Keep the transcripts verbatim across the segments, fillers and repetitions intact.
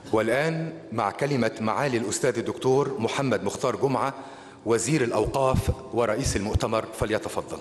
والآن مع كلمة معالي الأستاذ الدكتور محمد مختار جمعة وزير الأوقاف ورئيس المؤتمر، فليتفضل.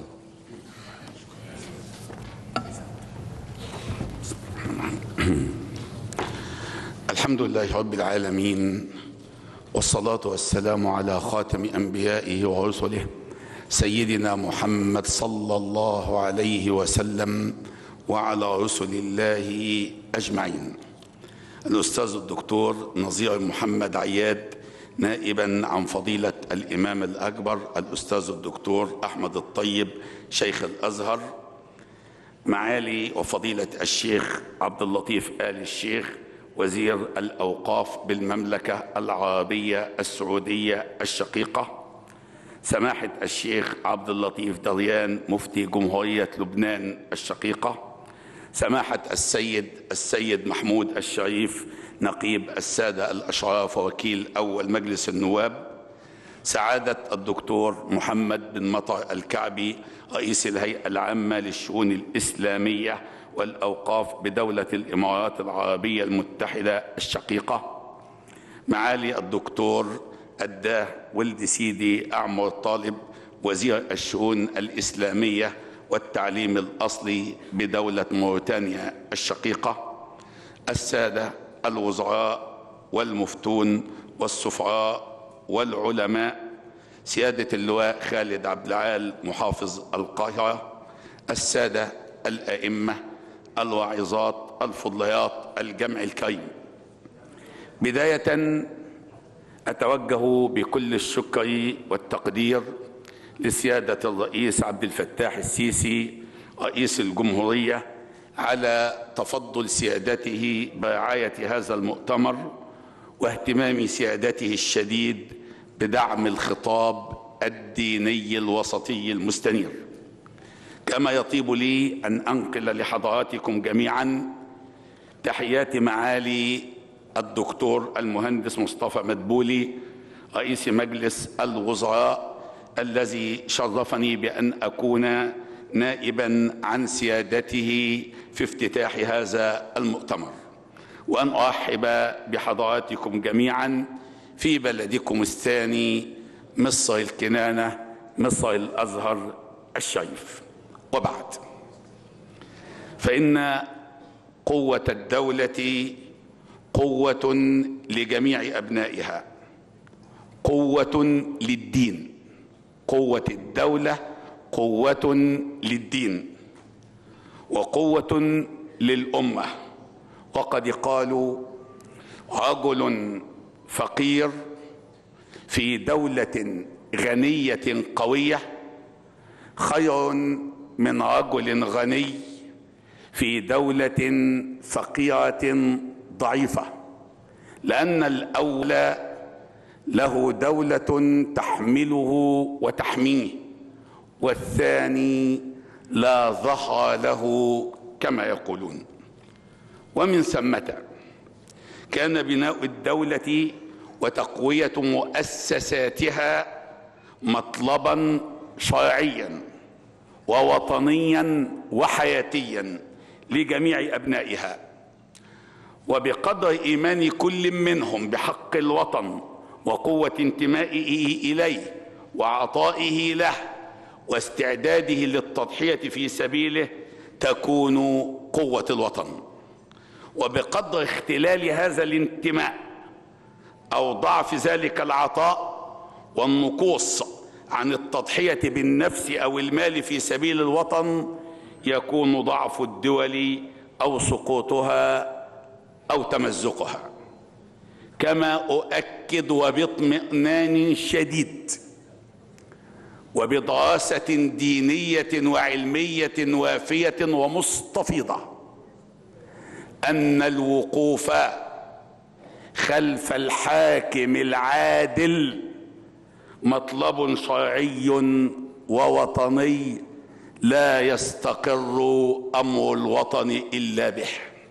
الحمد لله رب العالمين، والصلاة والسلام على خاتم أنبيائه ورسله سيدنا محمد صلى الله عليه وسلم وعلى رسل الله أجمعين. الأستاذ الدكتور نظير محمد عياد، نائبا عن فضيلة الإمام الأكبر الأستاذ الدكتور أحمد الطيب شيخ الأزهر، معالي وفضيلة الشيخ عبد اللطيف آل الشيخ وزير الأوقاف بالمملكة العربية السعودية الشقيقة، سماحة الشيخ عبد اللطيف دريان مفتي جمهورية لبنان الشقيقة، سماحة السيد السيد محمود الشريف نقيب السادة الأشراف ووكيل أول مجلس النواب، سعادة الدكتور محمد بن مطر الكعبي رئيس الهيئة العامة للشؤون الإسلامية والأوقاف بدولة الإمارات العربية المتحدة الشقيقة، معالي الدكتور الداه ولد سيدي أعمر طالب وزير الشؤون الإسلامية والتعليم الأصلي بدولة موريتانيا الشقيقة، السادة الوزراء والمفتون والسفراء والعلماء، سيادة اللواء خالد عبد العال محافظ القاهرة، السادة الأئمة، الواعظات، الفضليات، الجمع الكريم. بداية أتوجه بكل الشكر والتقدير لسيادة الرئيس عبد الفتاح السيسي رئيس الجمهورية على تفضل سيادته برعاية هذا المؤتمر واهتمام سيادته الشديد بدعم الخطاب الديني الوسطي المستنير. كما يطيب لي أن أنقل لحضراتكم جميعا تحيات معالي الدكتور المهندس مصطفى مدبولي رئيس مجلس الوزراء الذي شرفني بأن أكون نائبا عن سيادته في افتتاح هذا المؤتمر، وأن أرحب بحضراتكم جميعا في بلدكم الثاني مصر الكنانة، مصر الأزهر الشريف. وبعد، فإن قوة الدولة قوة لجميع أبنائها، قوة للدين. قوة الدولة قوة للدين وقوة للأمة. وقد قالوا: رجل فقير في دولة غنية قوية خير من رجل غني في دولة فقيرة ضعيفة، لأن الأول له دولة تحمله وتحميه، والثاني لا ظهر له كما يقولون. ومن ثمة كان بناء الدولة وتقوية مؤسساتها مطلبا شرعيا ووطنيا وحياتيا لجميع أبنائها، وبقدر إيمان كل منهم بحق الوطن وقوة انتمائه إليه وعطائه له واستعداده للتضحية في سبيله تكون قوة الوطن. وبقدر اختلال هذا الانتماء أو ضعف ذلك العطاء والنقوص عن التضحية بالنفس أو المال في سبيل الوطن يكون ضعف الدول أو سقوطها أو تمزقها. كما أؤكد وباطمئنان شديد وبدراسة دينية وعلمية وافية ومستفيضة أن الوقوف خلف الحاكم العادل مطلب شرعي ووطني لا يستقر أمر الوطن إلا به.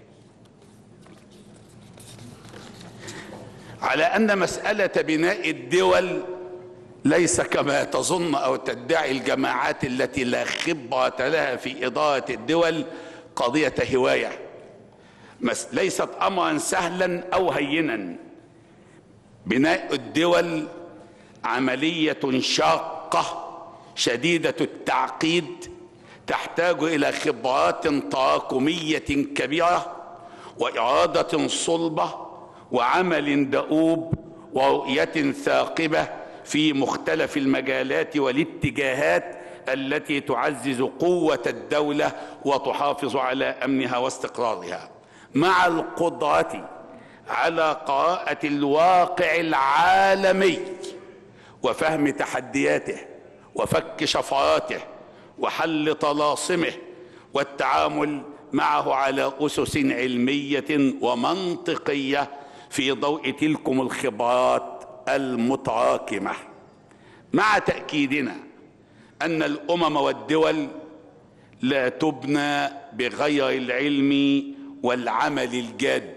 على أن مسألة بناء الدول ليس كما تظن أو تدعي الجماعات التي لا خبرة لها في إدارة الدول قضية هواية، ليست أمرا سهلا أو هينا. بناء الدول عملية شاقة شديدة التعقيد، تحتاج إلى خبرات تراكمية كبيرة وإرادة صلبة وعمل دؤوب ورؤية ثاقبة في مختلف المجالات والاتجاهات التي تعزز قوة الدولة وتحافظ على أمنها واستقرارها، مع القدرة على قراءة الواقع العالمي وفهم تحدياته وفك شفراته وحل طلاسمه والتعامل معه على أسس علمية ومنطقية في ضوء تلكم الخبرات المتراكمة، مع تأكيدنا أن الأمم والدول لا تبنى بغير العلم والعمل الجاد.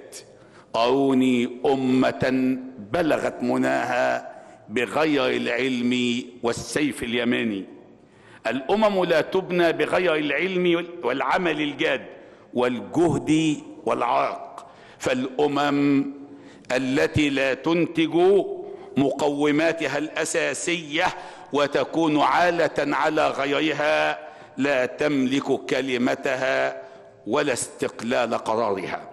أروني أمة بلغت مناها بغير العلم والسيف اليماني. الأمم لا تبنى بغير العلم والعمل الجاد والجهد والعرق، فالأمم التي لا تنتج مقوماتها الأساسية وتكون عالة على غيرها لا تملك كلمتها ولا استقلال قرارها.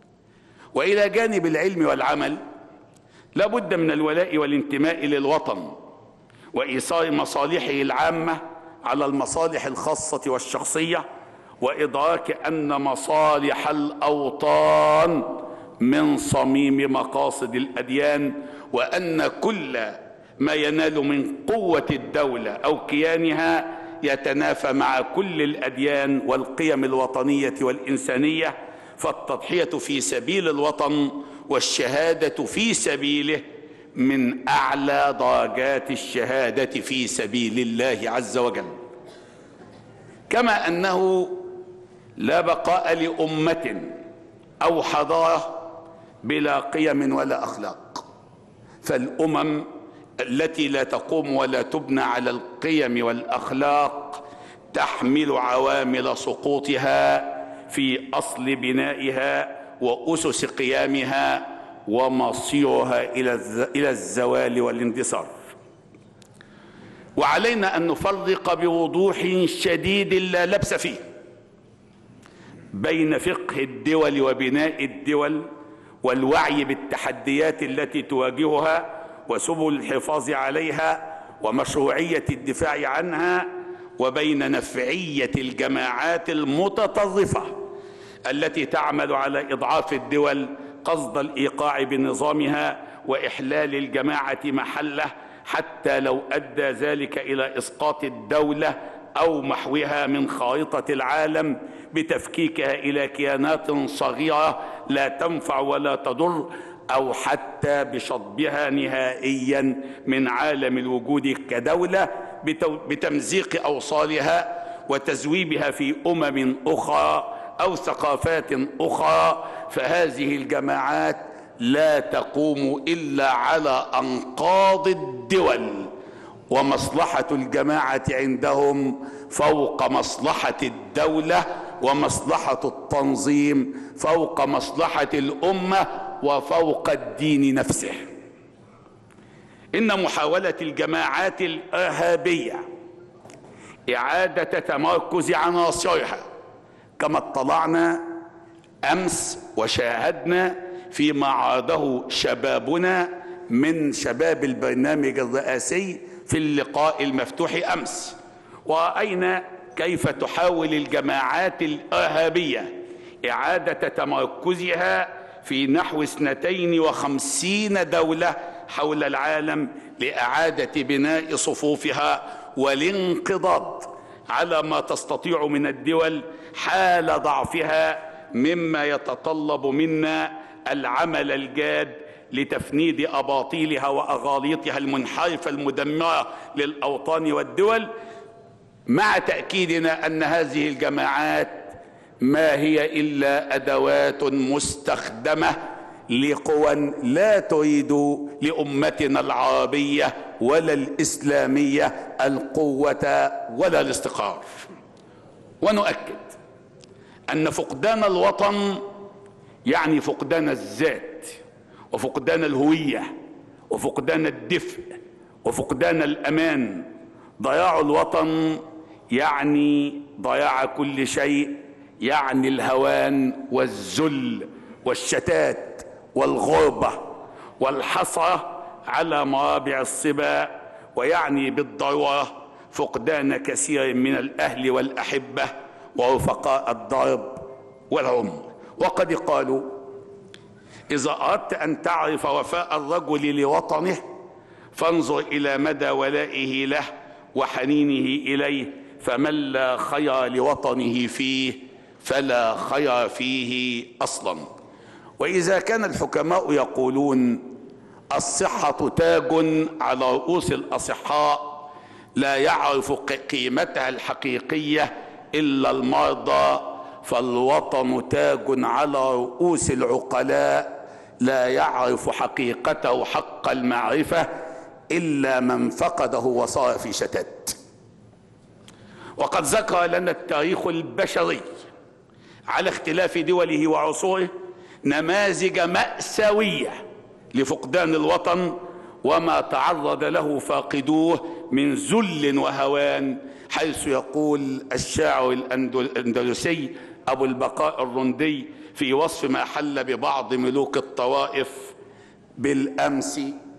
وإلى جانب العلم والعمل لا بد من الولاء والانتماء للوطن وإيثار مصالحه العامة على المصالح الخاصة والشخصية، وإدراك أن مصالح الأوطان من صميم مقاصد الأديان، وأن كل ما ينال من قوة الدولة أو كيانها يتنافى مع كل الأديان والقيم الوطنية والإنسانية، فالتضحية في سبيل الوطن والشهادة في سبيله من أعلى درجات الشهادة في سبيل الله عز وجل. كما أنه لا بقاء لأمة أو حضارة بلا قيم ولا أخلاق، فالأمم التي لا تقوم ولا تبنى على القيم والأخلاق تحمل عوامل سقوطها في أصل بنائها وأسس قيامها ومصيرها إلى الزوال والاندثار. وعلينا أن نفرق بوضوح شديد لا لبس فيه بين فقه الدول وبناء الدول والوعي بالتحديات التي تواجهها وسبل الحفاظ عليها ومشروعية الدفاع عنها، وبين نفعية الجماعات المتطرفة التي تعمل على إضعاف الدول قصد الإيقاع بنظامها وإحلال الجماعة محله، حتى لو أدى ذلك إلى إسقاط الدولة أو محوها من خارطة العالم بتفكيكها إلى كيانات صغيرة لا تنفع ولا تضر، أو حتى بشطبها نهائيا من عالم الوجود كدولة بتمزيق أوصالها وتزويبها في أمم أخرى أو ثقافات أخرى. فهذه الجماعات لا تقوم إلا على أنقاض الدول، ومصلحة الجماعة عندهم فوق مصلحة الدولة، ومصلحة التنظيم فوق مصلحة الأمة وفوق الدين نفسه. إن محاولة الجماعات الإرهابية إعادة تمركز عناصرها كما اطلعنا أمس وشاهدنا فيما عرضه شبابنا من شباب البرنامج الرئاسي في اللقاء المفتوح أمس، ورأينا كيف تحاول الجماعات الإرهابية إعادة تمركزها في نحو اثنتين وخمسين دولة حول العالم لإعادة بناء صفوفها والانقضاض على ما تستطيع من الدول حال ضعفها، مما يتطلب منا العمل الجاد لتفنيد أباطيلها وأغاليطها المنحرفة المدمرة للأوطان والدول، مع تأكيدنا أن هذه الجماعات ما هي إلا أدوات مستخدمة لقوى لا تريد لأمتنا العربية ولا الإسلامية القوة ولا الاستقرار. ونؤكد أن فقدان الوطن يعني فقدان الذات وفقدان الهوية وفقدان الدفء وفقدان الأمان. ضياع الوطن يعني ضياع كل شيء، يعني الهوان والذل والشتات والغربة والحسرة على مرابع الصبا، ويعني بالضرورة فقدان كثير من الأهل والأحبة ورفقاء الضرب والعمر. وقد قالوا: إذا أردت أن تعرف وفاء الرجل لوطنه فانظر إلى مدى ولائه له وحنينه إليه، فمن لا خير لوطنه فيه فلا خير فيه أصلا. وإذا كان الحكماء يقولون: الصحة تاج على رؤوس الأصحاء لا يعرف قيمتها الحقيقية إلا المرضى، فالوطن تاج على رؤوس العقلاء لا يعرف حقيقته حق المعرفة إلا من فقده وصار في شتات. وقد ذكر لنا التاريخ البشري على اختلاف دوله وعصوره نماذج مأساوية لفقدان الوطن وما تعرض له فاقدوه من ذل وهوان، حيث يقول الشاعر الأندلسي أبو البقاء الرندي في وصف ما حل ببعض ملوك الطوائف: بالأمس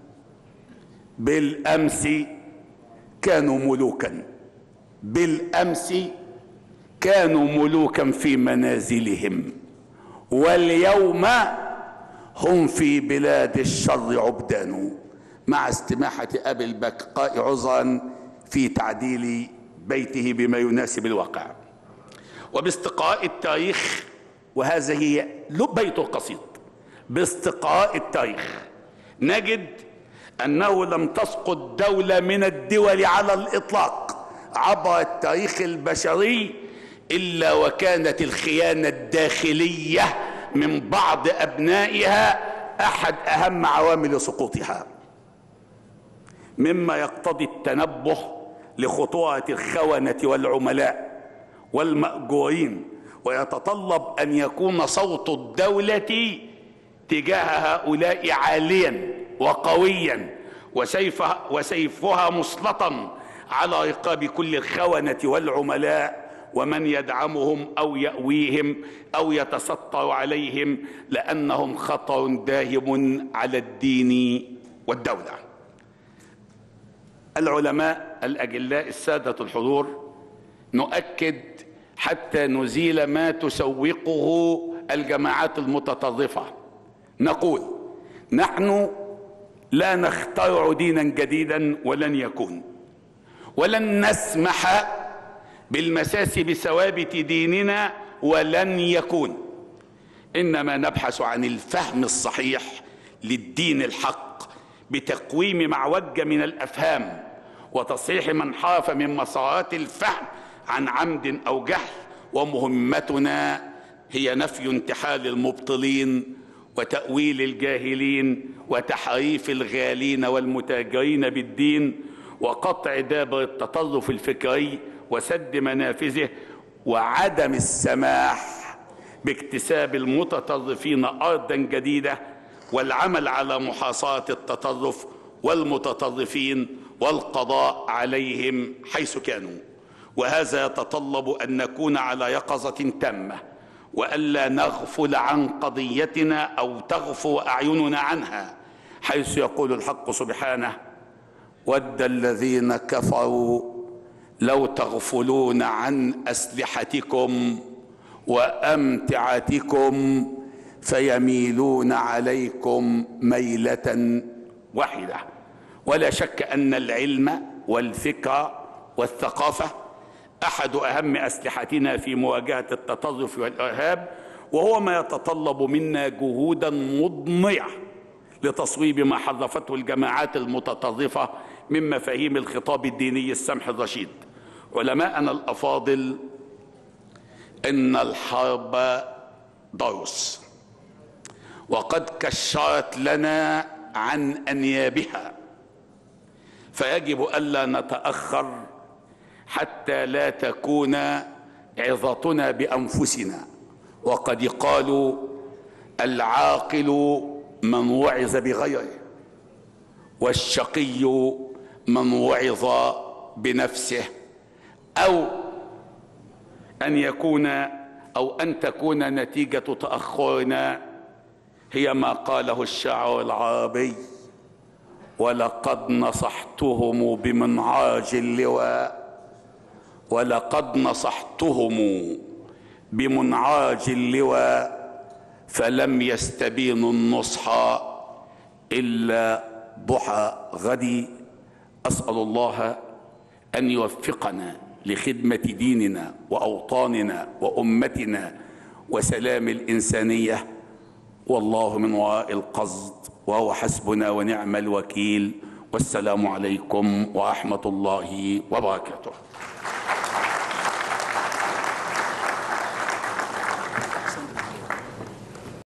بالأمس كانوا ملوكا، بالأمس كانوا ملوكا في منازلهم، واليوم هم في بلاد الشر عبدان. مع استماحة أبي البقاء عذرا في تعديل بيته بما يناسب الواقع. وباستقراء التاريخ، وهذا هي بيت القصيد، باستقراء التاريخ نجد أنه لم تسقط دولة من الدول على الإطلاق عبر التاريخ البشري إلا وكانت الخيانة الداخلية من بعض أبنائها أحد أهم عوامل سقوطها، مما يقتضي التنبه لخطورة الخونة والعملاء والمأجورين، ويتطلب أن يكون صوت الدولة تجاه هؤلاء عاليا وقويا وسيفها, وسيفها مسلطا على رقاب كل الخونة والعملاء ومن يدعمهم أو يأويهم أو يتستر عليهم، لأنهم خطر داهم على الدين والدولة. العلماء الأجلاء السادة الحضور، نؤكد حتى نزيل ما تسوقه الجماعات المتطرفة، نقول: نحن لا نخترع دينا جديدا ولن يكون، ولن نسمح بالمساس بثوابت ديننا ولن يكون، إنما نبحث عن الفهم الصحيح للدين الحق بتقويم معوج من الأفهام وتصحيح من حرف من مسارات الفهم عن عمد أو جهل. ومهمتنا هي نفي انتحال المبطلين وتأويل الجاهلين وتحريف الغالين والمتاجرين بالدين وقطع دابر التطرف الفكري وسد منافذه، وعدم السماح باكتساب المتطرفين أرضا جديدة، والعمل على محاصرة التطرف والمتطرفين والقضاء عليهم حيث كانوا. وهذا يتطلب أن نكون على يقظة تامة، وألا نغفل عن قضيتنا أو تغفو أعيننا عنها، حيث يقول الحق سبحانه: ود الذين كفروا لو تغفلون عن أسلحتكم وأمتعتكم فيميلون عليكم ميلة واحدة. ولا شك أن العلم والفكر والثقافة أحد أهم أسلحتنا في مواجهة التطرف والإرهاب، وهو ما يتطلب منا جهودا مضنية لتصويب ما حرفته الجماعات المتطرفة من مفاهيم الخطاب الديني السمح الرشيد. علماءنا الأفاضل، إن الحرب ضروس، وقد كشرت لنا عن أنيابها، فيجب ألا نتأخر حتى لا تكون عظتنا بأنفسنا. وقد قالوا: العاقل من وعظ بغيره، والشقي من وعظ بنفسه، أو أن يكون أو أن تكون نتيجة تأخرنا هي ما قاله الشاعر العربي: ولقد نصحتهم بمنعاج اللواء، ولقد نصحتهم بمنعاج اللواء فلم يستبينوا النصح إلا ضحى غدي. أسأل الله أن يوفقنا لخدمة ديننا وأوطاننا وأمتنا وسلام الإنسانية، والله من وراء القصد وهو حسبنا ونعم الوكيل. والسلام عليكم ورحمة الله وبركاته.